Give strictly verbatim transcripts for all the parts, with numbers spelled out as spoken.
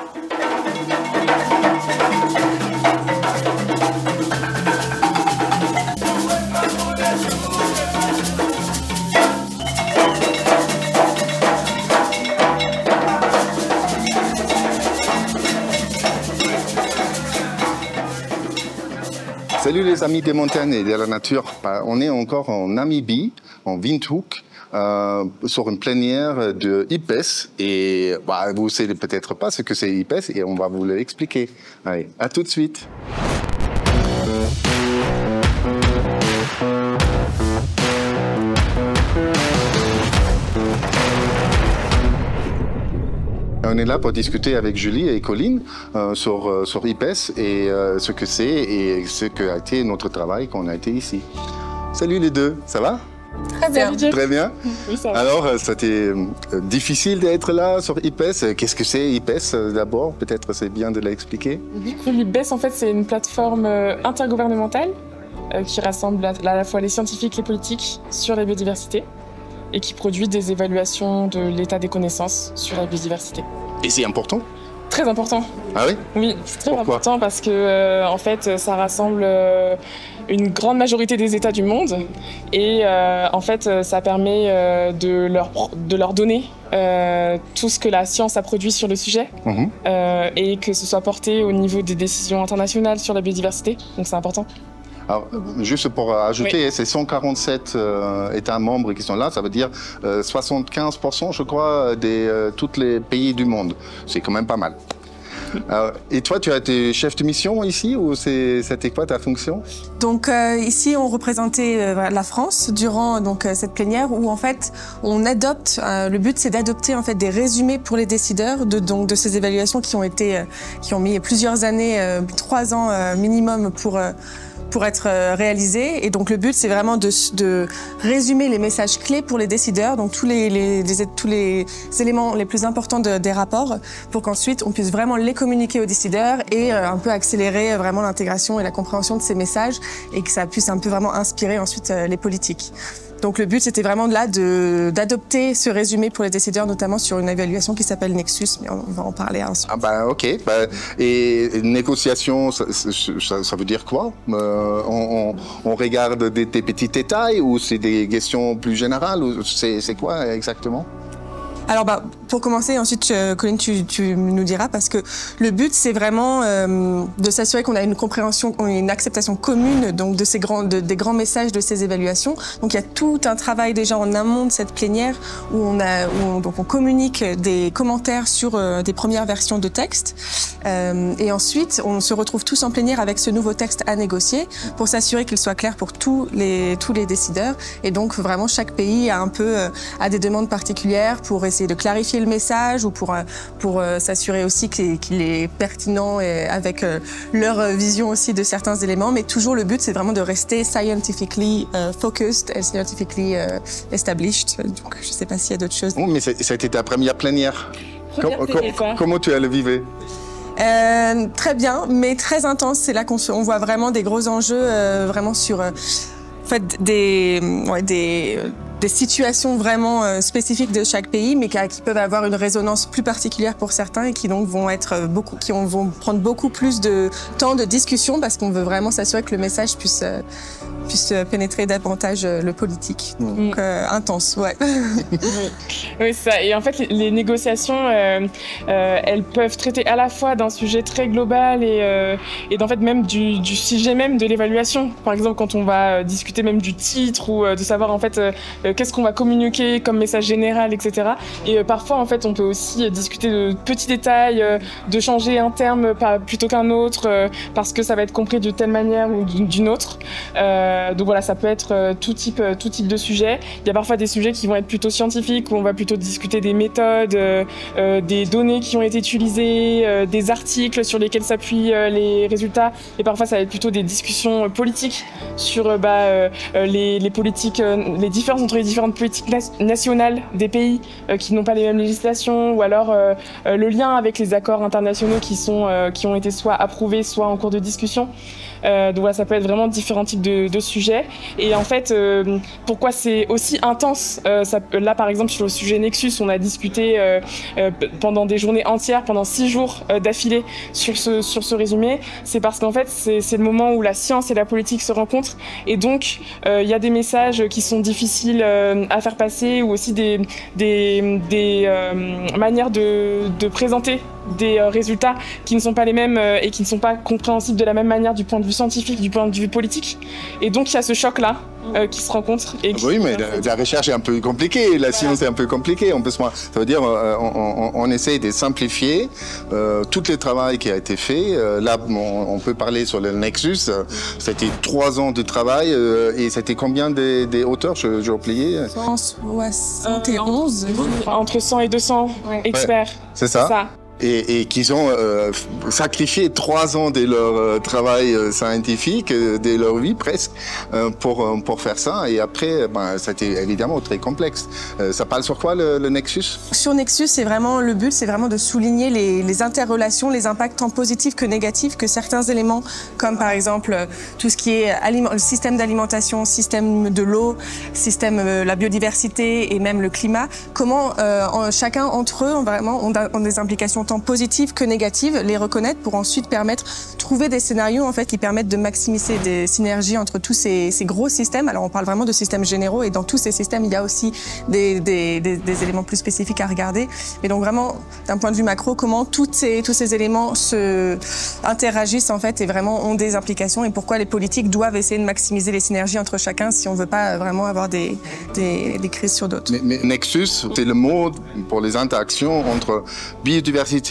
Salut les amis des montagnes et de la nature. On est encore en Namibie, en Windhoek, euh, sur une plénière de I P E S. Et bah, vous ne savez peut-être pas ce que c'est I P E S et on va vous l'expliquer. Allez, à tout de suite. On est là pour discuter avec Julie et Colline euh, sur, euh, sur I P E S et euh, ce que c'est et ce qu'a été notre travail quand on a été ici. Salut les deux, ça va? Très bien. Très bien. Oui, ça va. Alors, c'était euh, difficile d'être là sur I P E S. Qu'est-ce que c'est I P E S d'abord? Peut-être c'est bien de l'expliquer. l'I P E S, en fait, c'est une plateforme intergouvernementale euh, qui rassemble à, à la fois les scientifiques et les politiques sur la biodiversité et qui produit des évaluations de l'état des connaissances sur la biodiversité. Et c'est important? Très important. Ah oui? Oui, c'est très Pourquoi? important parce que, euh, en fait, ça rassemble euh, une grande majorité des États du monde et, euh, en fait, ça permet euh, de, leur, de leur donner euh, tout ce que la science a produit sur le sujet mmh. euh, et que ce soit porté au niveau des décisions internationales sur la biodiversité. Donc, c'est important. Alors, juste pour ajouter, oui. c'est cent quarante-sept euh, États membres qui sont là, ça veut dire euh, soixante-quinze pour cent, je crois, de euh, tous les pays du monde. C'est quand même pas mal. Alors, et toi, tu as été chef de mission ici ou c'était quoi ta fonction? Donc euh, ici, on représentait euh, la France durant donc euh, cette plénière où en fait on adopte. Euh, le but, c'est d'adopter en fait des résumés pour les décideurs de donc de ces évaluations qui ont été euh, qui ont mis plusieurs années, euh, trois ans euh, minimum pour euh, pour être réalisé. Et donc le but, c'est vraiment de, de résumer les messages clés pour les décideurs, donc tous les, les, les, tous les éléments les plus importants de, des rapports, pour qu'ensuite on puisse vraiment les communiquer aux décideurs et euh, un peu accélérer vraiment l'intégration et la compréhension de ces messages et que ça puisse un peu vraiment inspirer ensuite euh, les politiques. Donc le but, c'était vraiment là d'adopter ce résumé pour les décideurs, notamment sur une évaluation qui s'appelle Nexus, mais on va en parler ensuite. Ah bah ok. Bah, et négociation, ça, ça, ça veut dire quoi? euh, on, on, on regarde des, des petits détails ou c'est des questions plus générales? C'est quoi exactement? Alors, bah, pour commencer, ensuite, euh, Colline, tu, tu nous diras, parce que le but, c'est vraiment euh, de s'assurer qu'on a une compréhension, une acceptation commune donc, de ces grands, de, des grands messages de ces évaluations. Donc, il y a tout un travail déjà en amont de cette plénière où on, a, où on, donc, on communique des commentaires sur euh, des premières versions de texte. Euh, et ensuite, on se retrouve tous en plénière avec ce nouveau texte à négocier pour s'assurer qu'il soit clair pour tous les, tous les décideurs. Et donc, vraiment, chaque pays a un peu euh, a des demandes particulières pour essayer de clarifier le message ou pour, pour euh, s'assurer aussi qu'il qu'il est pertinent et avec euh, leur vision aussi de certains éléments. Mais toujours, le but, c'est vraiment de rester scientifically uh, focused and scientifically uh, established. Donc, je ne sais pas s'il y a d'autres choses. Oh, mais ça a été ta première plénière. Première Com plénière com comment tu as le vécu? Euh, très bien, mais très intense. C'est là qu'on on voit vraiment des gros enjeux, euh, vraiment sur euh, en fait, des, ouais, des, des situations vraiment euh, spécifiques de chaque pays, mais qui, qui peuvent avoir une résonance plus particulière pour certains et qui donc vont être beaucoup, qui ont, vont prendre beaucoup plus de temps de discussion parce qu'on veut vraiment s'assurer que le message puisse euh, puisse pénétrer davantage le politique. Donc, euh, intense, ouais. Oui, c'est ça. Et en fait, les, les négociations, euh, euh, elles peuvent traiter à la fois d'un sujet très global et, euh, et en fait même du, du sujet même de l'évaluation. Par exemple, quand on va discuter même du titre ou euh, de savoir en fait euh, qu'est-ce qu'on va communiquer comme message général, et cetera. Et euh, parfois, en fait, on peut aussi discuter de petits détails, euh, de changer un terme plutôt qu'un autre euh, parce que ça va être compris de telle manière ou d'une autre. Euh, donc voilà, ça peut être euh, tout type, euh, tout type de sujet. Il y a parfois des sujets qui vont être plutôt scientifiques, où on va plutôt discuter des méthodes, euh, euh, des données qui ont été utilisées, euh, des articles sur lesquels s'appuient euh, les résultats. Et parfois, ça va être plutôt des discussions euh, politiques sur euh, bah, euh, les, les politiques, euh, les différences entre les différentes politiques na nationales des pays euh, qui n'ont pas les mêmes législations, ou alors euh, euh, le lien avec les accords internationaux qui, sont, euh, qui ont été soit approuvés, soit en cours de discussion. Euh, donc voilà, ça peut être vraiment différents types de, de sujets. Et en fait, euh, pourquoi c'est aussi intense, euh, ça, là par exemple sur le sujet Nexus, on a discuté euh, euh, pendant des journées entières, pendant six jours euh, d'affilée sur ce, sur ce résumé, c'est parce qu'en fait c'est le moment où la science et la politique se rencontrent, et donc il euh, y a des messages qui sont difficiles euh, à faire passer, ou aussi des, des, des euh, manières de, de présenter des euh, résultats qui ne sont pas les mêmes euh, et qui ne sont pas compréhensibles de la même manière du point de vue scientifique, du point de vue politique. Et donc il y a ce choc-là euh, qui se rencontre. Et qui oui, mais la, la recherche est un peu compliquée, la voilà. science est un peu compliquée. On peut, ça veut dire euh, on, on, on essaie de simplifier euh, tout le travail qui a été fait. Euh, là, on, on peut parler sur le Nexus. Euh, c'était trois ans de travail euh, et c'était combien des, des auteurs, j'ai oublié cent soixante et onze. Euh, entre cent et deux cents ouais. experts. Ouais, c'est ça. ça. Et, et qu'ils ont euh, sacrifié trois ans de leur euh, travail euh, scientifique, euh, de leur vie presque, euh, pour, euh, pour faire ça. Et après, ben, c'était évidemment très complexe. Euh, ça parle sur quoi le, le Nexus? Sur Nexus, c'est vraiment le but, c'est vraiment de souligner les, les interrelations, les impacts tant positifs que négatifs que certains éléments, comme par exemple tout ce qui est le système d'alimentation, système de l'eau, système euh, la biodiversité et même le climat. Comment euh, en, chacun entre eux, vraiment, ont, ont des implications tant positives que négatives, les reconnaître pour ensuite permettre trouver des scénarios en fait qui permettent de maximiser des synergies entre tous ces, ces gros systèmes. Alors on parle vraiment de systèmes généraux et dans tous ces systèmes il y a aussi des, des, des, des éléments plus spécifiques à regarder. Mais donc vraiment d'un point de vue macro, comment toutes ces, tous ces éléments se interagissent en fait et vraiment ont des implications et pourquoi les politiques doivent essayer de maximiser les synergies entre chacun si on veut pas vraiment avoir des, des, des crises sur d'autres. Mais, mais Nexus, c'est le mot pour les interactions entre biodiversité,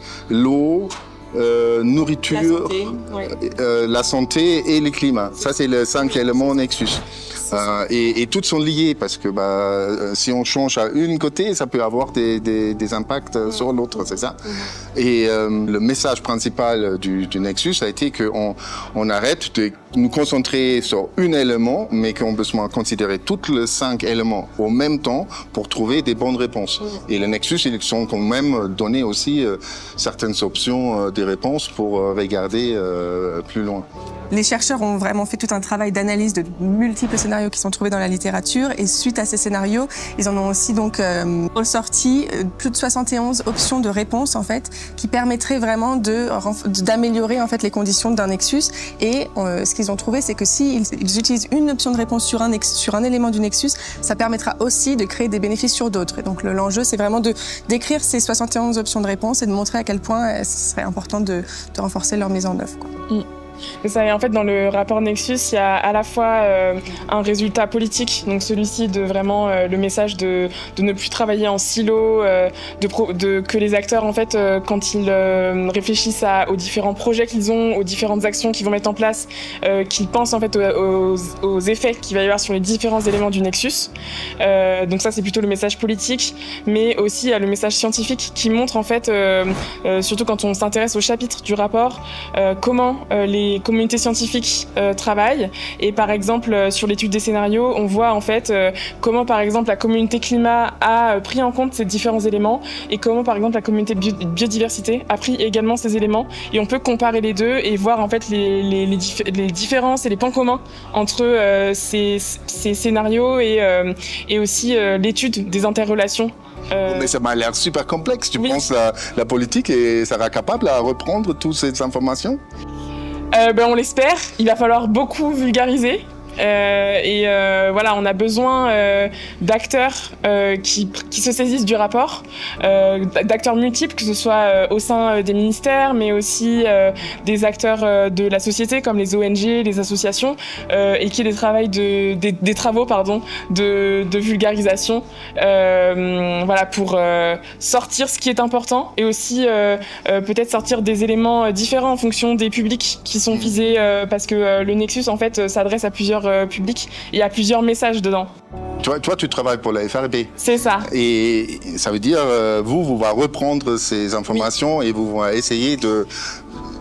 l'eau, euh, nourriture, la santé, ouais. euh, la santé et le climat. Ça, c'est les cinq éléments Nexus. Euh, et, et toutes sont liées parce que bah, si on change à une côté, ça peut avoir des, des, des impacts mmh. sur l'autre, c'est ça. Mmh. Et euh, le message principal du, du Nexus a été qu'on on arrête de nous concentrer sur un élément, mais qu'on besoin de considérer tous les cinq éléments au même temps pour trouver des bonnes réponses. Mmh. Et le Nexus, ils sont quand même donné aussi euh, certaines options euh, des réponses pour euh, regarder euh, plus loin. Les chercheurs ont vraiment fait tout un travail d'analyse de multiples scénarios qui sont trouvés dans la littérature et suite à ces scénarios, ils en ont aussi donc euh, ressorti plus de soixante et onze options de réponses en fait qui permettraient vraiment de d'améliorer en fait les conditions d'un Nexus et euh, ce qu'ils ont trouvé c'est que s'ils si ils utilisent une option de réponse sur un sur un élément du Nexus, ça permettra aussi de créer des bénéfices sur d'autres. Et donc l'enjeu c'est vraiment de d'écrire ces soixante et onze options de réponse et de montrer à quel point ce serait important de, de renforcer leur mise en œuvre, quoi. Mm. Et ça, et en fait, dans le rapport Nexus, il y a à la fois euh, un résultat politique, donc celui-ci de vraiment euh, le message de, de ne plus travailler en silo, euh, de, pro, de que les acteurs, en fait, euh, quand ils euh, réfléchissent à, aux différents projets qu'ils ont, aux différentes actions qu'ils vont mettre en place, euh, qu'ils pensent en fait aux, aux, aux effets qu'il va y avoir sur les différents éléments du Nexus. Euh, donc ça, c'est plutôt le message politique, mais aussi il y a le message scientifique qui montre en fait, euh, euh, surtout quand on s'intéresse au chapitre du rapport, euh, comment euh, les communautés scientifiques euh, travaillent. Et par exemple, euh, sur l'étude des scénarios, on voit en fait euh, comment par exemple la communauté climat a euh, pris en compte ces différents éléments et comment par exemple la communauté bio biodiversité a pris également ces éléments. Et on peut comparer les deux et voir en fait les, les, les, dif les différences et les points communs entre euh, ces, ces scénarios et, euh, et aussi euh, l'étude des interrelations. Euh... Mais ça m'a l'air super complexe. Tu oui. penses la, la politique et sera capable à reprendre toutes ces informations? Euh, ben, on l'espère. Il va falloir beaucoup vulgariser. Euh, et euh, voilà, on a besoin euh, d'acteurs euh, qui, qui se saisissent du rapport, euh, d'acteurs multiples, que ce soit euh, au sein des ministères, mais aussi euh, des acteurs euh, de la société comme les O N G, les associations, euh, et qui des, de, des, des travaux pardon, de, de vulgarisation, euh, voilà, pour euh, sortir ce qui est important et aussi euh, euh, peut-être sortir des éléments différents en fonction des publics qui sont visés, euh, parce que euh, le Nexus en fait s'adresse à plusieurs public, il y a plusieurs messages dedans. Toi, toi, tu travailles pour la F R B. C'est ça. Et ça veut dire, euh, vous, vous va reprendre ces informations oui. et vous va essayer de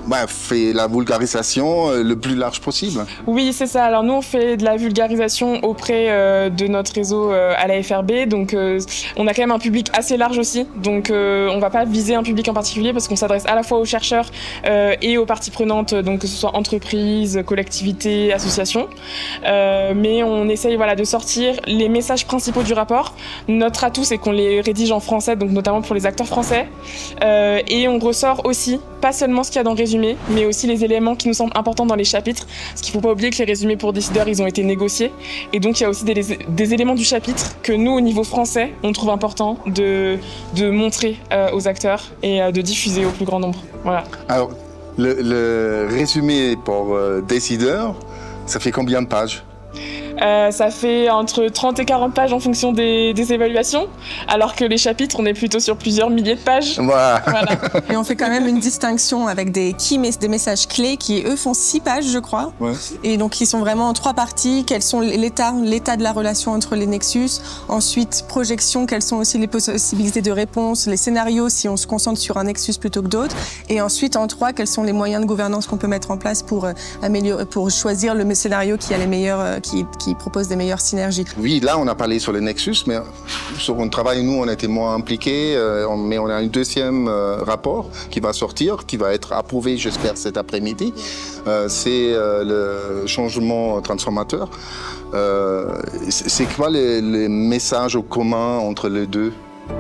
bah, fait la vulgarisation le plus large possible. Oui, c'est ça. Alors nous, on fait de la vulgarisation auprès euh, de notre réseau euh, à la F R B. Donc euh, on a quand même un public assez large aussi. Donc euh, on va pas viser un public en particulier parce qu'on s'adresse à la fois aux chercheurs euh, et aux parties prenantes, donc que ce soit entreprises, collectivités, associations. Euh, mais on essaye voilà, de sortir les messages principaux du rapport. Notre atout, c'est qu'on les rédige en français, donc notamment pour les acteurs français. Euh, et on ressort aussi, pas seulement ce qu'il y a dans le résumé, mais aussi les éléments qui nous semblent importants dans les chapitres. Parce qu'il ne faut pas oublier que les résumés pour décideurs, ils ont été négociés. Et donc, il y a aussi des, des éléments du chapitre que nous, au niveau français, on trouve important de, de montrer euh, aux acteurs et euh, de diffuser au plus grand nombre. Voilà. Alors, le, le résumé pour euh, décideurs, ça fait combien de pages ? Euh, ça fait entre trente et quarante pages en fonction des, des évaluations, alors que les chapitres, on est plutôt sur plusieurs milliers de pages. Voilà. Voilà. Et on fait quand même une distinction avec des key, des messages clés qui, eux, font six pages, je crois. Ouais. Et donc, ils sont vraiment en trois parties. Quels sont l'état, l'état de la relation entre les nexus. Ensuite, projection, quelles sont aussi les possibilités de réponse, les scénarios si on se concentre sur un nexus plutôt que d'autres. Et ensuite, en trois, quels sont les moyens de gouvernance qu'on peut mettre en place pour, euh, améliorer, pour choisir le scénario qui a les meilleurs, euh, qui, qui propose des meilleures synergies. Oui, là, on a parlé sur les nexus, mais sur notre travail, nous, on était moins impliqués. Euh, mais on a un deuxième euh, rapport qui va sortir, qui va être approuvé, j'espère, cet après-midi. Euh, c'est euh, le changement transformateur. Euh, c'est quoi les, les messages communs entre les deux ?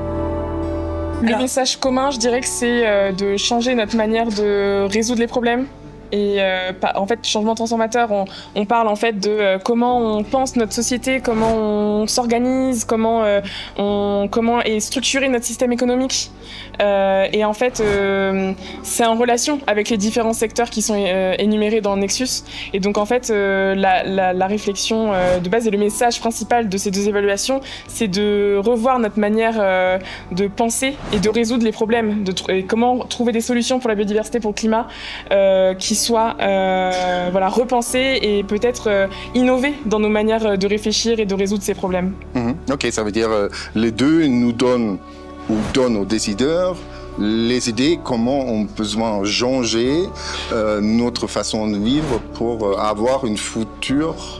Le message commun, je dirais que c'est euh, de changer notre manière de résoudre les problèmes. Et euh, en fait, changement transformateur, on, on parle en fait de euh, comment on pense notre société, comment on s'organise, comment euh, on comment est structuré notre système économique. Euh, et en fait, euh, c'est en relation avec les différents secteurs qui sont euh, énumérés dans Nexus. Et donc en fait, euh, la, la, la réflexion euh, de base et le message principal de ces deux évaluations, c'est de revoir notre manière euh, de penser et de résoudre les problèmes, de et comment trouver des solutions pour la biodiversité, pour le climat, euh, qui soient euh, voilà, repensées et peut-être euh, innovées dans nos manières de réfléchir et de résoudre ces problèmes. Mmh. Ok, ça veut dire euh, les deux nous donnent ou donnent aux décideurs les idées comment on peut changer euh, notre façon de vivre pour avoir une future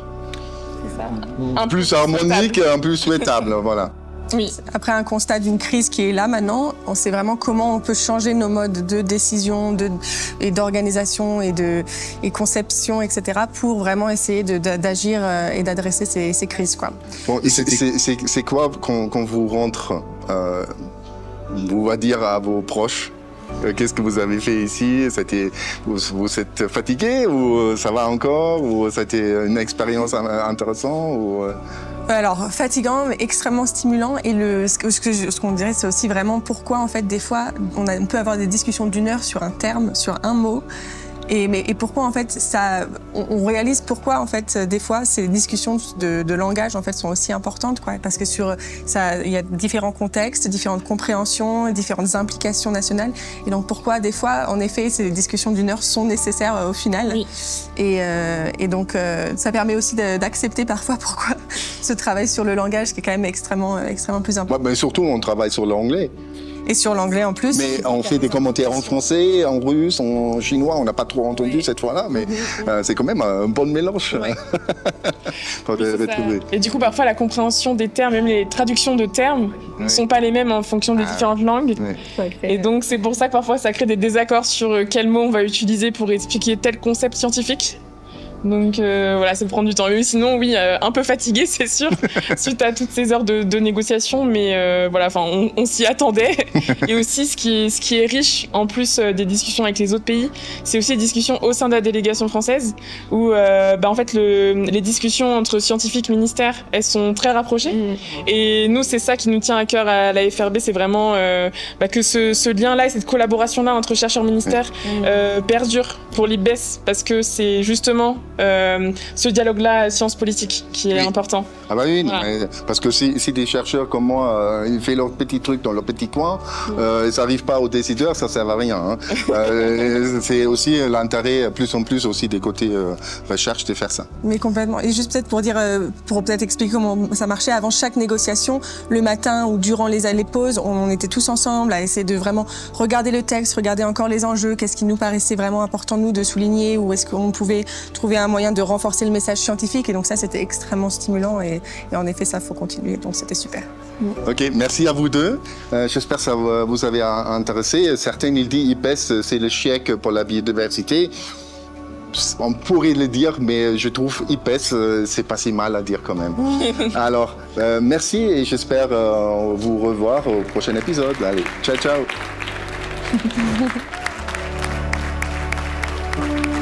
un plus harmonique, un plus souhaitable. Voilà. Oui. Après un constat d'une crise qui est là maintenant, on sait vraiment comment on peut changer nos modes de décision de, et d'organisation et de et conception, et cetera pour vraiment essayer de, d'agir et d'adresser ces, ces crises, quoi. Bon, et c'est, c'est, c'est, c'est quoi quand, quand vous rentrez, euh, vous va dire à vos proches, euh, qu'est-ce que vous avez fait ici? C'était, vous, vous êtes fatigué ou ça va encore? Ou c'était une expérience intéressante ou... Alors, fatigant, mais extrêmement stimulant. Et le, ce, que, ce qu'on dirait, c'est aussi vraiment pourquoi, en fait, des fois, on, a, on peut avoir des discussions d'une heure sur un terme, sur un mot. Et, mais, et pourquoi, en fait, ça, on, on réalise pourquoi, en fait, des fois, ces discussions de, de langage, en fait, sont aussi importantes, quoi. Parce que sur ça, il y a différents contextes, différentes compréhensions, différentes implications nationales. Et donc, pourquoi, des fois, en effet, ces discussions d'une heure sont nécessaires euh, au final. Oui. Et, euh, et donc, euh, ça permet aussi de, d'accepter parfois pourquoi ce travail sur le langage, qui est quand même extrêmement, extrêmement plus important. Ouais, mais surtout, on travaille sur l'anglais. Et sur l'anglais en plus. Mais on fait des commentaires en français, en russe, en chinois, on n'a pas trop entendu oui. cette fois-là, mais euh, c'est quand même un bon mélange. Oui. Oui, et du coup, parfois, la compréhension des termes, même les traductions de termes, ne oui. sont pas les mêmes en fonction des ah. différentes langues. Oui. Et donc, c'est pour ça que parfois, ça crée des désaccords sur quel mot on va utiliser pour expliquer tel concept scientifique. Donc euh, voilà, c'est prendre du temps. Mais sinon, oui, euh, un peu fatigué, c'est sûr, suite à toutes ces heures de, de négociation. Mais euh, voilà, enfin, on, on s'y attendait. Et aussi, ce qui est, ce qui est riche, en plus euh, des discussions avec les autres pays, c'est aussi les discussions au sein de la délégation française, où euh, bah, en fait, le, les discussions entre scientifiques, ministères, elles sont très rapprochées. Mmh. Et nous, c'est ça qui nous tient à cœur à la F R B, c'est vraiment euh, bah, que ce, ce lien-là et cette collaboration-là entre chercheurs et ministères mmh. euh, perdure pour l'I P B E S, parce que c'est justement euh, ce dialogue-là science-politique qui est oui. important. Ah bah oui, Voilà. mais parce que si, si des chercheurs comme moi, euh, ils font leur petit truc dans leur petit coin, euh, ça n'arrive pas aux décideurs, ça ne sert à rien. Hein. euh, c'est aussi l'intérêt plus en plus aussi des côtés euh, recherche de faire ça. Mais complètement. Et juste peut-être pour dire, euh, pour peut-être expliquer comment ça marchait, avant chaque négociation, le matin ou durant les, les pauses, on était tous ensemble à essayer de vraiment regarder le texte, regarder encore les enjeux, qu'est-ce qui nous paraissait vraiment important nous de souligner, ou est-ce qu'on pouvait trouver un moyen de renforcer le message scientifique. Et donc ça, c'était extrêmement stimulant et, et en effet, ça, faut continuer. Donc c'était super. Ok, merci à vous deux. Euh, J'espère que ça vous avez intéressé. Certains ils disent I P E S, c'est le chèque pour la biodiversité. On pourrait le dire, mais je trouve I P E S, c'est pas si mal à dire quand même. Alors, euh, merci et j'espère euh, vous revoir au prochain épisode. Allez, ciao, ciao.